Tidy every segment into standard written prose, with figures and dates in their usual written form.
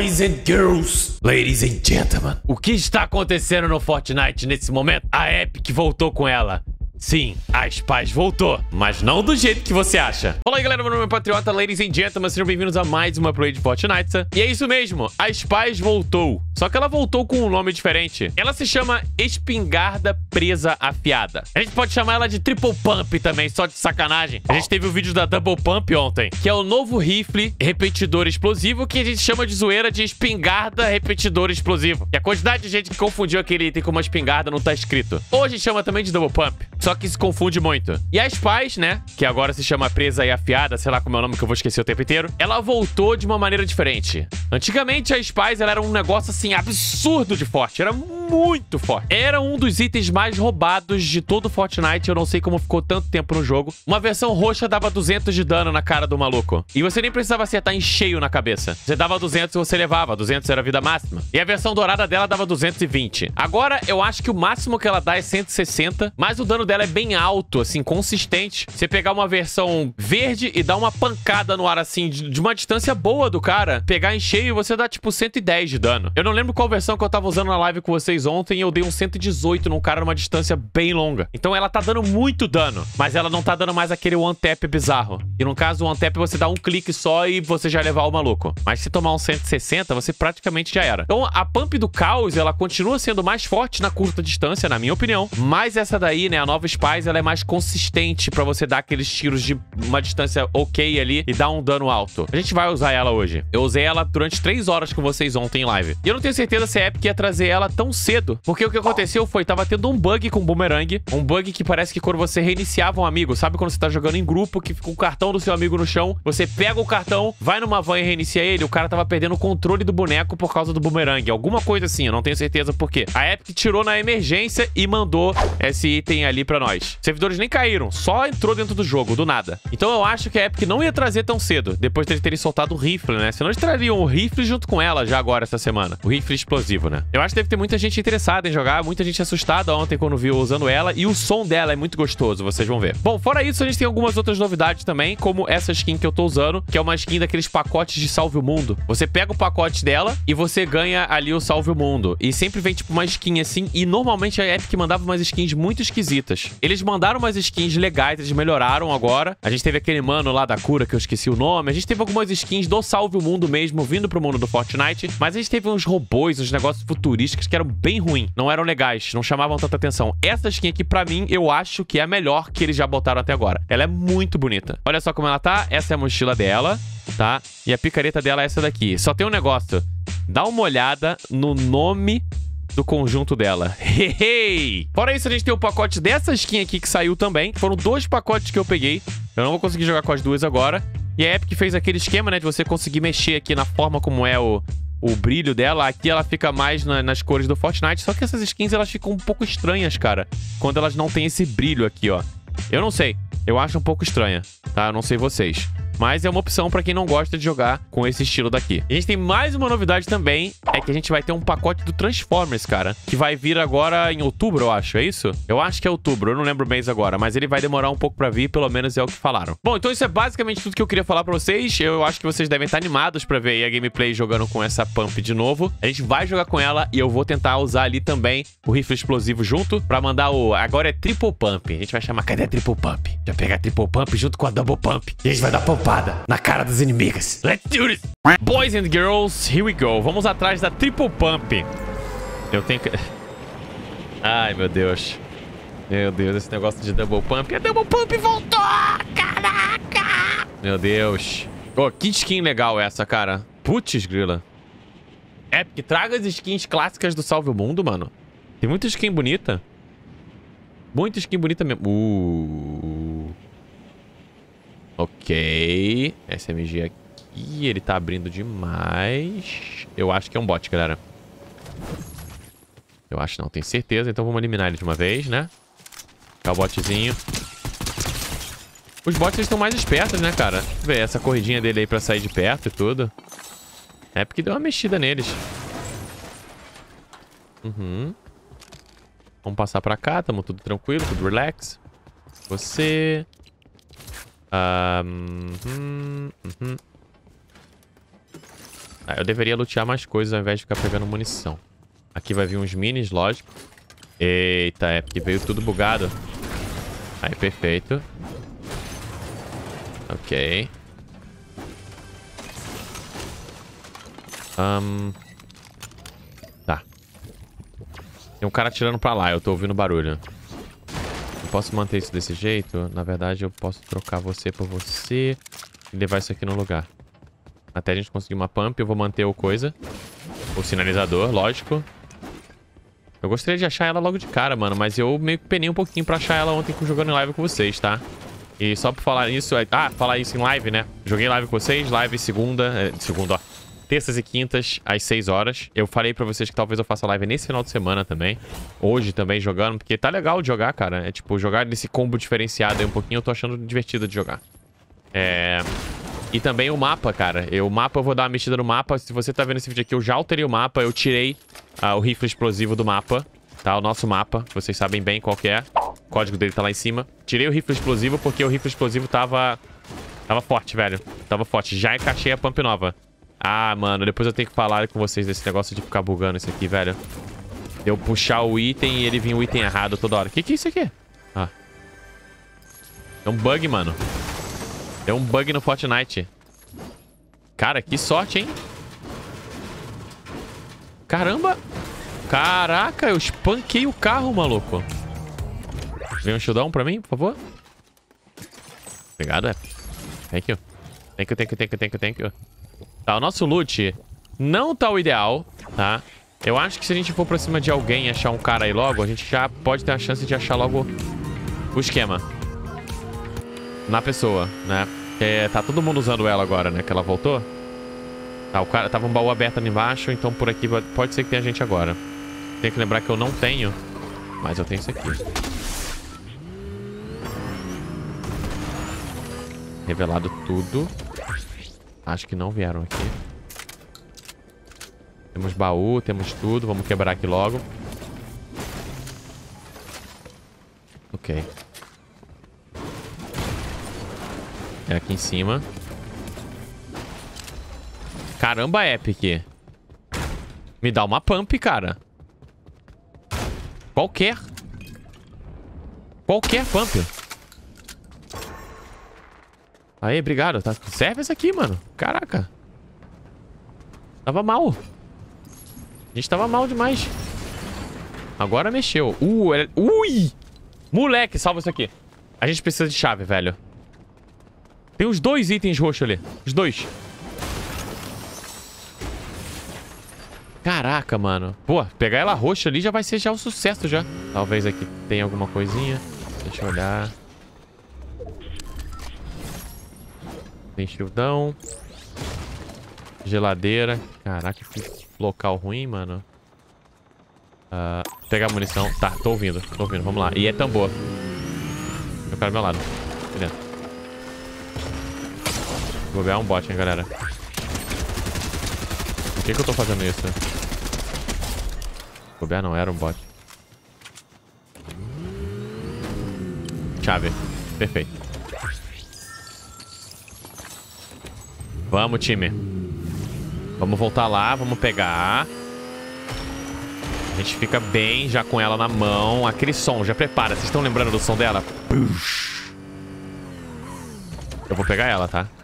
Boys and girls, ladies and gentlemen. O que está acontecendo no Fortnite nesse momento? A Epic voltou com ela. Sim, a Spice voltou, mas não do jeito que você acha. Fala aí, galera, meu nome é Patriota, ladies and gentlemen, sejam bem-vindos a mais uma play de Fortnite. E é isso mesmo, a Spice voltou. Só que ela voltou com um nome diferente. Ela se chama Espingarda Presa Afiada. A gente pode chamar ela de Triple Pump também, só de sacanagem. A gente teve o vídeo da Double Pump ontem, que é o novo rifle repetidor explosivo que a gente chama de zoeira de espingarda repetidor explosivo. E a quantidade de gente que confundiu aquele item com uma espingarda não tá escrito. Ou a gente chama também de Double Pump. Só que se confunde muito. E a Spice, né, que agora se chama Presa e Afiada, sei lá como é o nome que eu vou esquecer o tempo inteiro, ela voltou de uma maneira diferente. Antigamente a Spice, ela era um negócio assim absurdo de forte, era muito forte. Era um dos itens mais roubados de todo o Fortnite, eu não sei como ficou tanto tempo no jogo. Uma versão roxa dava 200 de dano na cara do maluco. E você nem precisava acertar em cheio na cabeça. Você dava 200 e você levava, 200 era a vida máxima. E a versão dourada dela dava 220. Agora eu acho que o máximo que ela dá é 160, mas o dano dela é bem alto, assim, consistente. Você pegar uma versão verde e dar uma pancada no ar, assim, de uma distância boa do cara, pegar em cheio, você dá, tipo, 110 de dano. Eu não lembro qual versão que eu tava usando na live com vocês ontem, e eu dei um 118 num cara numa distância bem longa. Então ela tá dando muito dano, mas ela não tá dando mais aquele one tap bizarro. E no caso, o one tap você dá um clique só e você já levar o maluco. Mas se tomar um 160, você praticamente já era. Então a pump do caos, ela continua sendo mais forte na curta distância, na minha opinião. Mas essa daí, né, a nova Spice, ela é mais consistente pra você dar aqueles tiros de uma distância ok ali e dar um dano alto. A gente vai usar ela hoje. Eu usei ela durante 3 horas com vocês ontem em live. E eu não tenho certeza se a Epic ia trazer ela tão cedo, porque o que aconteceu foi, tava tendo um bug com o boomerang, um bug que parece que quando você reiniciava um amigo, sabe quando você tá jogando em grupo, que fica o cartão do seu amigo no chão, você pega o cartão, vai numa van e reinicia ele, o cara tava perdendo o controle do boneco por causa do boomerang, alguma coisa assim, eu não tenho certeza por quê. A Epic tirou na emergência e mandou esse item ali pra nós. Servidores nem caíram, só entrou dentro do jogo, do nada. Então eu acho que a Epic não ia trazer tão cedo, depois de eles terem soltado o rifle, né? Senão eles trariam o rifle junto com ela já agora, essa semana. O rifle explosivo, né? Eu acho que deve ter muita gente interessada em jogar, muita gente assustada ontem quando viu usando ela, e o som dela é muito gostoso, vocês vão ver. Bom, fora isso, a gente tem algumas outras novidades também, como essa skin que eu tô usando, que é uma skin daqueles pacotes de Salve o Mundo. Você pega o pacote dela e você ganha ali o Salve o Mundo. E sempre vem, tipo, uma skin assim, e normalmente a Epic mandava umas skins muito esquisitas. Eles mandaram umas skins legais, eles melhoraram agora. A gente teve aquele mano lá da cura, que eu esqueci o nome. A gente teve algumas skins do Salve o Mundo mesmo, vindo pro mundo do Fortnite. Mas a gente teve uns robôs, uns negócios futurísticos que eram bem ruins. Não eram legais, não chamavam tanta atenção. Essa skin aqui, pra mim, eu acho que é a melhor que eles já botaram até agora. Ela é muito bonita. Olha só como ela tá. Essa é a mochila dela, tá? E a picareta dela é essa daqui. Só tem um negócio. Dá uma olhada no nome do conjunto dela. Hehe! Fora isso, a gente tem o pacote dessa skin aqui que saiu também. Foram 2 pacotes que eu peguei. Eu não vou conseguir jogar com as duas agora. E a Epic fez aquele esquema, né, de você conseguir mexer aqui na forma como é o brilho dela. Aqui ela fica mais nas cores do Fortnite. Só que essas skins, elas ficam um pouco estranhas, cara, quando elas não têm esse brilho aqui, ó. Eu não sei. Eu acho um pouco estranha, tá? Eu não sei vocês. Mas é uma opção pra quem não gosta de jogar com esse estilo daqui. E a gente tem mais uma novidade também, é que a gente vai ter um pacote do Transformers, cara, que vai vir agora em outubro, eu acho, é isso? Eu acho que é outubro, eu não lembro o mês agora, mas ele vai demorar um pouco pra vir, pelo menos é o que falaram. Bom, então isso é basicamente tudo que eu queria falar pra vocês. Eu acho que vocês devem estar animados pra ver aí a gameplay jogando com essa pump de novo. A gente vai jogar com ela e eu vou tentar usar ali também o rifle explosivo junto pra mandar o... Agora é Triple Pump. A gente vai chamar... Cadê a Triple Pump? Já pegar a Triple Pump junto com a Double Pump. E a gente vai dar pumpada na cara dos inimigos. Let's do this! Boys and girls, here we go. Vamos atrás da Triple Pump. Eu tenho que... Ai, meu Deus. Meu Deus, esse negócio de Double Pump. A Double Pump voltou! Caraca! Meu Deus. Oh, que skin legal essa, cara. Putz, grila. Epic, traga as skins clássicas do Salve o Mundo, mano. Tem muita skin bonita. Muita skin bonita mesmo. Ok. SMG aqui. Ele tá abrindo demais. Eu acho que é um bot, galera. Eu acho não, tenho certeza. Então vamos eliminar ele de uma vez, né? Tá o botzinho. Os bots estão mais espertos, né, cara? Deixa eu ver essa corridinha dele aí pra sair de perto e tudo. É porque deu uma mexida neles. Vamos passar pra cá. Tamo tudo tranquilo, tudo relax. Você... Ah, eu deveria lutear mais coisas ao invés de ficar pegando munição. Aqui vai vir uns minis, lógico. Eita, é porque veio tudo bugado. Aí, perfeito. Ok. Tá. Tem um cara atirando pra lá, eu tô ouvindo barulho. Eu posso manter isso desse jeito? Na verdade, eu posso trocar você por você e levar isso aqui no lugar. Até a gente conseguir uma pump, eu vou manter o coisa. O sinalizador, lógico. Eu gostaria de achar ela logo de cara, mano. Mas eu meio que penei um pouquinho pra achar ela ontem jogando em live com vocês, tá? E só pra falar isso... Ah, falar isso em live, né? Joguei live com vocês, live segunda... Segunda, ó. Terças e quintas, às 6 horas. Eu falei pra vocês que talvez eu faça live nesse final de semana também. Hoje também jogando, porque tá legal de jogar, cara. É tipo, jogar nesse combo diferenciado aí um pouquinho, eu tô achando divertido de jogar. E também o mapa, cara. O mapa, eu vou dar uma mexida no mapa. Se você tá vendo esse vídeo aqui, eu já alterei o mapa. Eu tirei o rifle explosivo do mapa, tá? O nosso mapa. Vocês sabem bem qual que é. O código dele tá lá em cima. Tirei o rifle explosivo porque o rifle explosivo tava forte, velho. Tava forte. Já encaixei a pump nova. Ah, mano, depois eu tenho que falar com vocês desse negócio de ficar bugando isso aqui, velho. De eu puxar o item e ele vir o item errado toda hora. Que é isso aqui? Ah. É um bug, mano. Deu um bug no Fortnite. Cara, que sorte, hein? Caramba! Caraca, eu espanquei o carro, maluco. Vem um shieldão pra mim, por favor. Obrigado, Thank you. Thank you. Tá, o nosso loot não tá o ideal, tá? Eu acho que se a gente for pra cima de alguém e achar um cara aí logo, a gente já pode ter a chance de achar logo o esquema na pessoa, né? Porque tá todo mundo usando ela agora, né? Que ela voltou. Tá, o cara tava um baú aberto ali embaixo, então por aqui pode ser que tenha gente agora. Tem que lembrar que eu não tenho, mas eu tenho isso aqui. Revelado tudo. Acho que não vieram aqui. Temos baú, temos tudo. Vamos quebrar aqui logo. Ok. É aqui em cima. Caramba, Epic. Me dá uma pump, cara. Qualquer pump. Aí, obrigado. Tá... Serve essa aqui, mano. Caraca. Tava mal. A gente tava mal demais. Agora mexeu. Ui! Moleque, salva isso aqui. A gente precisa de chave, velho. Tem os 2 itens roxos ali. Os 2. Caraca, mano. Pô, pegar ela roxa ali já vai ser um sucesso já. Talvez aqui tenha alguma coisinha. Deixa eu olhar. Tem shieldão. Geladeira. Caraca, que local ruim, mano. Pegar munição. Tá, tô ouvindo. Vamos lá. E é tambor. Eu quero do meu lado. Aqui dentro. Vou ganhar um bot, hein, galera. Por que eu tô fazendo isso? Bobear não, era um bot. Chave. Perfeito. Vamos, time. Vamos voltar lá, vamos pegar. A gente fica bem já com ela na mão. Aquele som, já prepara. Vocês estão lembrando do som dela? Eu vou pegar ela, tá?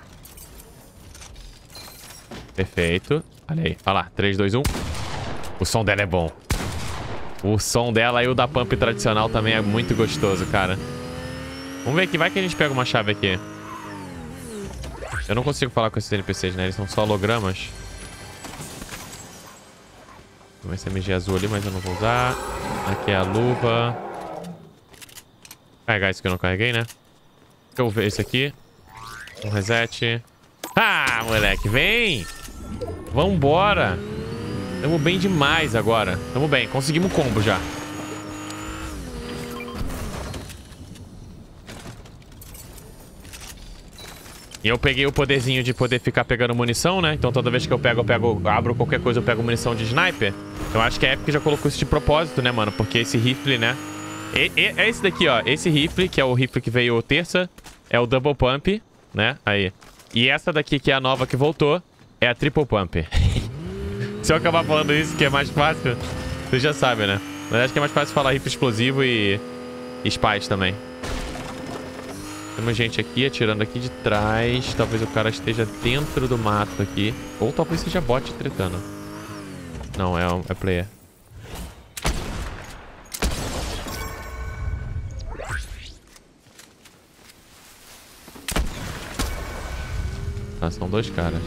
Perfeito. Olha aí. Olha lá. 3, 2, 1. O som dela é bom. O som dela e o da pump tradicional também é muito gostoso, cara. Vamos ver aqui. Vai que a gente pega uma chave aqui. Eu não consigo falar com esses NPCs, né? Eles são só hologramas. Tem um SMG azul ali, mas eu não vou usar. Aqui é a luva. Carregar isso que eu não carreguei, né? Deixa eu ver esse aqui. Um reset. Ah, moleque, vem! Vambora! Tamo bem demais agora. Tamo bem, conseguimos um combo já. E eu peguei o poderzinho de poder ficar pegando munição, né? Então toda vez que eu abro qualquer coisa, eu pego munição de sniper. Eu acho que a Epic já colocou isso de propósito, né, mano? Porque esse rifle, né? É esse daqui, ó. Esse rifle, que é o rifle que veio terça, é o Double Pump, né? Aí. E essa daqui, que é a nova que voltou, é a Triple Pump. Se eu acabar falando isso, que é mais fácil, você já sabe, né? Mas acho que é mais fácil falar rifle explosivo e spies também. Temos gente aqui atirando aqui de trás. Talvez o cara esteja dentro do mato aqui. Ou talvez seja bot tretando. Não, é player. Ah, são dois caras.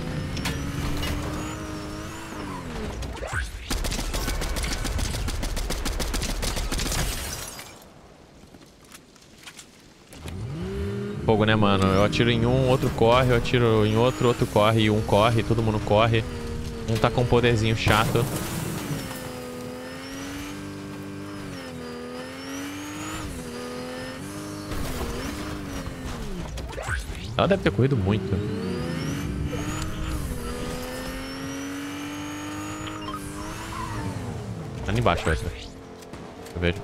Fogo, né, mano? Eu atiro em um, outro corre, eu atiro em outro, outro corre, e um corre, todo mundo corre. Um tá com um poderzinho chato. Ela deve ter corrido muito. Ali embaixo, essa. Eu vejo.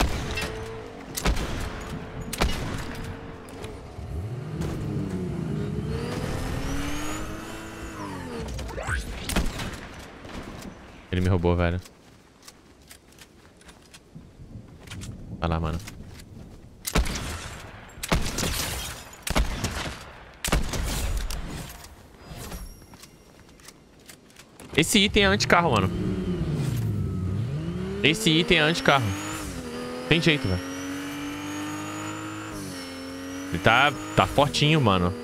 Ele me roubou, velho. Vai lá, mano. Esse item é anti-carro, mano. Esse item é anti-carro. Tem jeito, velho. Ele tá fortinho, mano.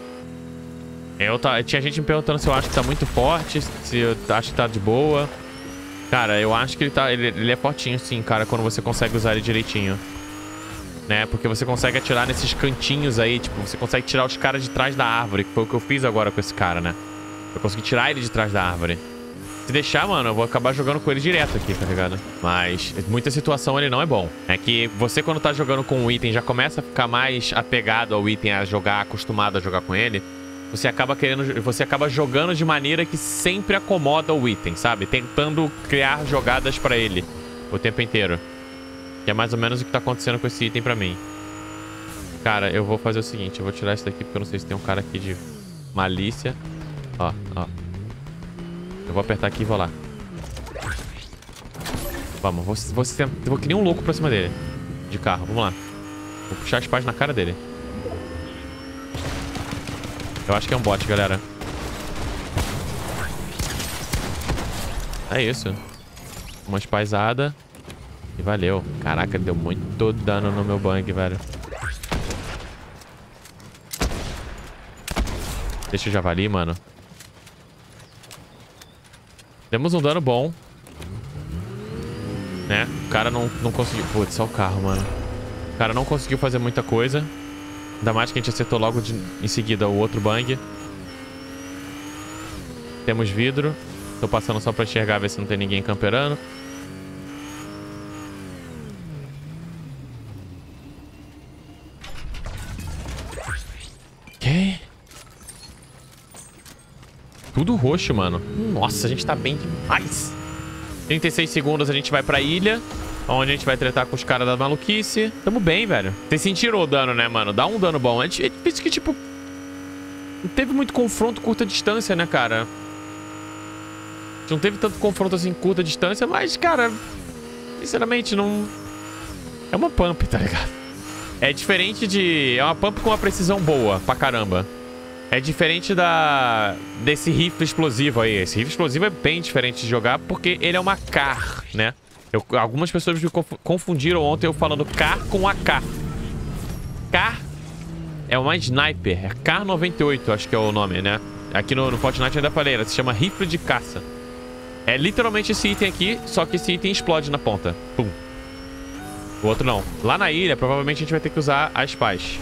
Tinha gente me perguntando se eu acho que tá muito forte, se eu acho que tá de boa. Cara, eu acho que ele é fortinho sim, cara, quando você consegue usar ele direitinho. Né? Porque você consegue atirar nesses cantinhos aí, tipo, você consegue tirar os caras de trás da árvore, que foi o que eu fiz agora com esse cara, né? Eu consegui tirar ele de trás da árvore. Se deixar, mano, eu vou acabar jogando com ele direto aqui, tá ligado? Mas, em muita situação, ele não é bom. É que você, quando tá jogando com um item, já começa a ficar mais apegado ao item, a jogar, acostumado a jogar com ele. Você acaba jogando de maneira que sempre acomoda o item, sabe? Tentando criar jogadas pra ele o tempo inteiro. Que é mais ou menos o que tá acontecendo com esse item pra mim. Cara, eu vou fazer o seguinte. Eu vou tirar isso daqui porque eu não sei se tem um cara aqui de malícia. Ó, ó. Eu vou apertar aqui e vou lá. Vamos, vou que nem um louco pra cima dele. De carro, vamos lá. Vou puxar as pás na cara dele. Eu acho que é um bot, galera. É isso. Uma espaisada. E valeu. Caraca, deu muito dano no meu bang, velho. Deixa o javali, mano. Demos um dano bom. Né? O cara não conseguiu... Putz, só o carro, mano. O cara não conseguiu fazer muita coisa. Ainda mais que a gente acertou logo em seguida o outro bang. Temos vidro. Tô passando só pra enxergar, ver se não tem ninguém camperando. Que? Tudo roxo, mano. Nossa, a gente tá bem demais. 36 segundos a gente vai pra ilha, onde a gente vai tretar com os caras da maluquice. Tamo bem, velho. Vocês sentiram o dano, né, mano? Dá um dano bom. É difícil que, tipo... Não teve muito confronto curta distância, né, cara? Não teve tanto confronto assim curta distância, mas, cara... Sinceramente, não... É uma pump, tá ligado? É diferente de... É uma pump com uma precisão boa, pra caramba. É diferente desse rifle explosivo aí. Esse rifle explosivo é bem diferente de jogar porque ele é uma CAR, né? Algumas pessoas me confundiram ontem eu falando CAR com AK. CAR é uma sniper. É CAR-98, acho que é o nome, né? Aqui no Fortnite eu ainda falei, ela se chama rifle de caça. É literalmente esse item aqui, só que esse item explode na ponta. Pum. O outro não. Lá na ilha, provavelmente a gente vai ter que usar as pás.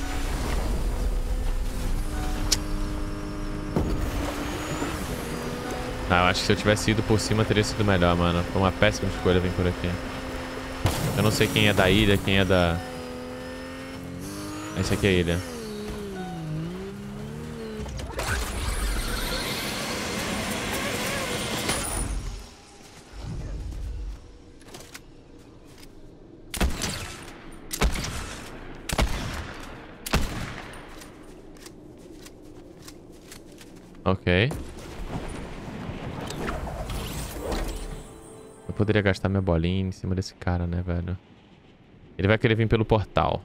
Ah, eu acho que se eu tivesse ido por cima teria sido melhor, mano. Foi uma péssima escolha vir por aqui. Eu não sei quem é da ilha, quem é da... Esse aqui é a ilha. Ok. Eu poderia gastar minha bolinha em cima desse cara, né, velho? Ele vai querer vir pelo portal.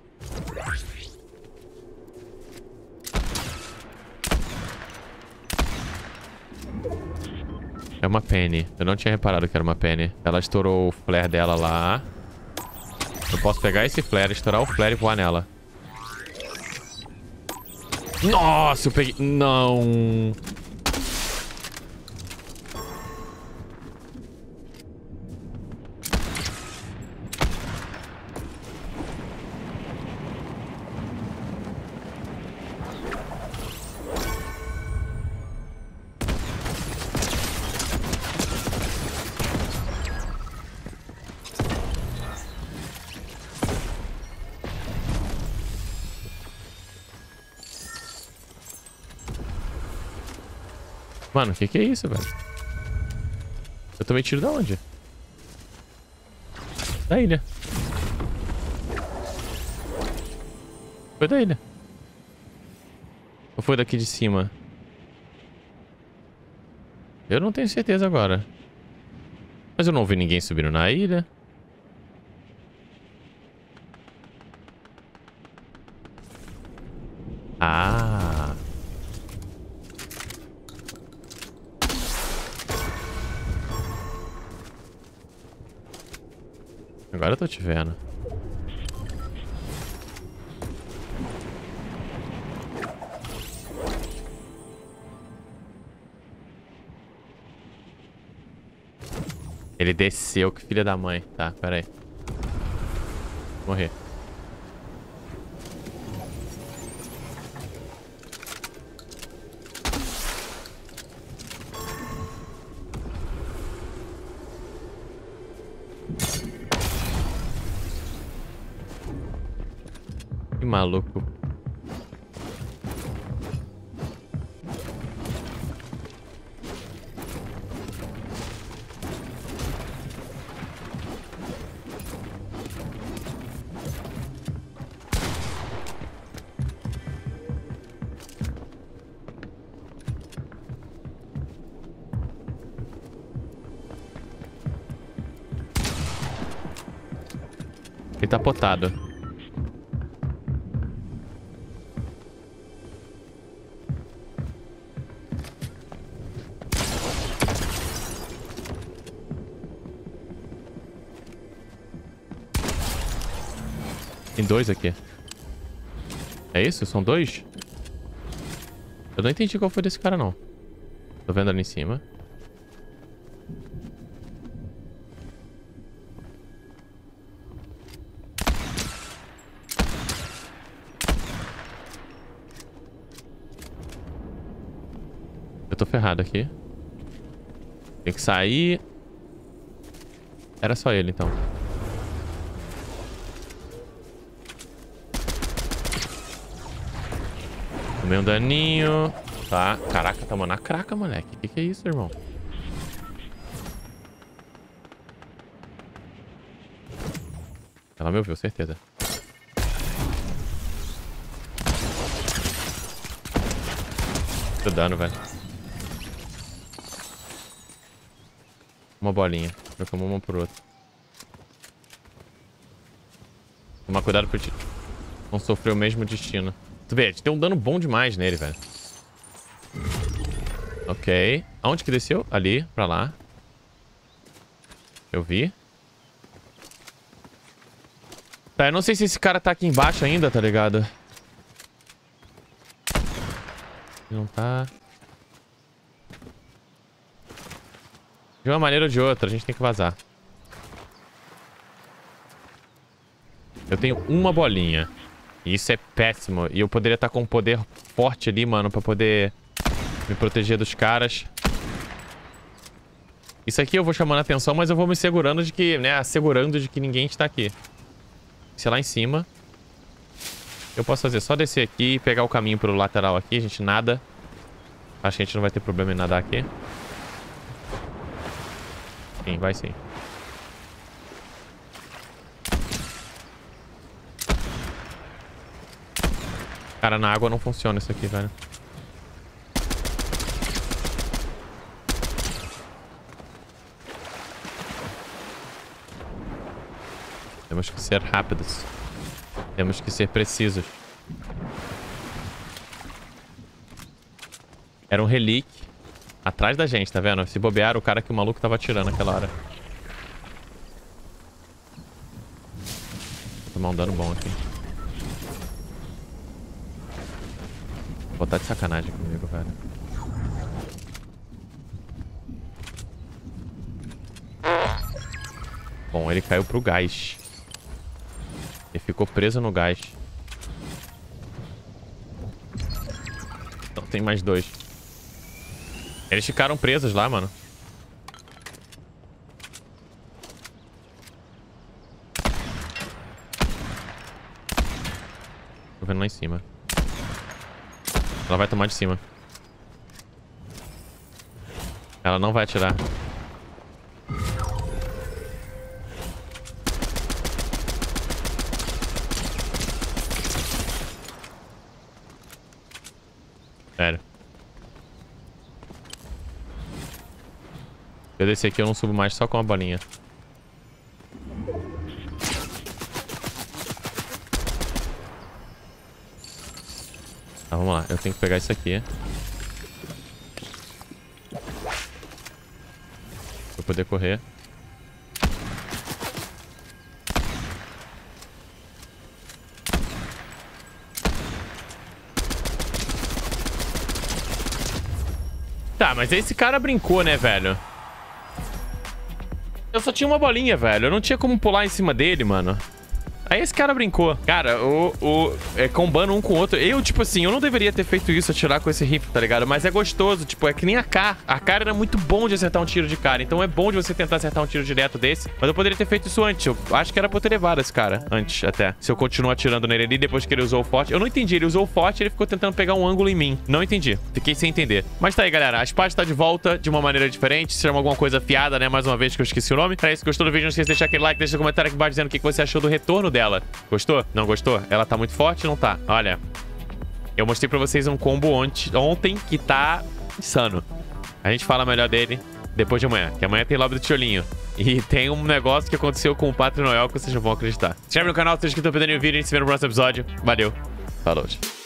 É uma Penny. Eu não tinha reparado que era uma Penny. Ela estourou o flare dela lá. Eu posso pegar esse flare, estourar o flare e voar nela. Nossa, eu peguei... Não. Mano, o que é isso, velho? Eu tomei tiro da onde? Da ilha. Foi da ilha. Ou foi daqui de cima? Eu não tenho certeza agora. Mas eu não vi ninguém subindo na ilha. Ah. Agora eu tô te vendo. Ele desceu, que filha da mãe. Tá, pera aí. Morrer. Que maluco. Ele tá potado. Tem dois aqui. É isso? São dois? Eu não entendi qual foi desse cara, não. Tô vendo ali em cima. Eu tô ferrado aqui. Tem que sair. Era só ele, então. Tomei um daninho. Tá. Caraca, tamo na craca, moleque. Que é isso, irmão? Ela me ouviu, certeza. Tô dano, velho. Uma bolinha. Trocamos uma por outra. Tomar cuidado pra gente não sofrer o mesmo destino. Tu vê, a gente tem um dano bom demais nele, velho. Ok. Aonde que desceu? Ali, pra lá. Eu vi. Tá, eu não sei se esse cara tá aqui embaixo ainda, tá ligado? Não tá. De uma maneira ou de outra, a gente tem que vazar. Eu tenho uma bolinha. E isso é péssimo. E eu poderia estar com um poder forte ali, mano, pra poder me proteger dos caras. Isso aqui eu vou chamando a atenção, mas eu vou me segurando de que, né, assegurando de que ninguém está aqui. Se é lá em cima. Eu posso fazer só descer aqui e pegar o caminho pro lateral aqui. A gente nada. Acho que a gente não vai ter problema em nadar aqui. Sim, vai sim. Cara, na água não funciona isso aqui, velho. Temos que ser rápidos. Temos que ser precisos. Era um relic atrás da gente, tá vendo? Se bobear, o cara que o maluco tava atirando naquela hora. Vou tomar um dano bom aqui. Vou botar de sacanagem comigo, velho. Bom, ele caiu pro gás. Ele ficou preso no gás. Então tem mais 2. Eles ficaram presos lá, mano. Tô vendo lá em cima. Ela vai tomar de cima. Ela não vai atirar. Sério. Se eu descer aqui, eu não subo mais só com uma bolinha. Tá, vamos lá. Eu tenho que pegar isso aqui. Pra poder correr. Tá, mas esse cara brincou, né, velho? Eu só tinha uma bolinha, velho. Eu não tinha como pular em cima dele, mano. Aí esse cara brincou. Cara, combando um com o outro. Eu, tipo assim, eu não deveria ter feito isso, atirar com esse rifle, tá ligado? Mas é gostoso, tipo, é que nem a K. A K era muito bom de acertar um tiro de cara. Então é bom de você tentar acertar um tiro direto desse. Mas eu poderia ter feito isso antes. Eu acho que era pra eu ter levado esse cara antes, até. Se eu continuar atirando nele ali, depois que ele usou o forte. Eu não entendi. Ele usou o forte e ele ficou tentando pegar um ângulo em mim. Não entendi. Fiquei sem entender. Mas tá aí, galera. A espada tá de volta de uma maneira diferente. Se chama alguma coisa afiada, né? Mais uma vez que eu esqueci o nome. Pra isso, gostou do vídeo, não esqueça de deixar aquele like, deixa um comentário aqui embaixo dizendo o que você achou do retorno dela. Gostou? Não gostou? Ela tá muito forte? Não tá? Olha, eu mostrei pra vocês um combo ontem que tá insano. A gente fala melhor dele depois de amanhã, que amanhã tem lobby do Tiolinho. E tem um negócio que aconteceu com o Pátrio Noel que vocês não vão acreditar. Se inscreve no canal, se inscreve no vídeo e a gente se vê no próximo episódio. Valeu. Falou.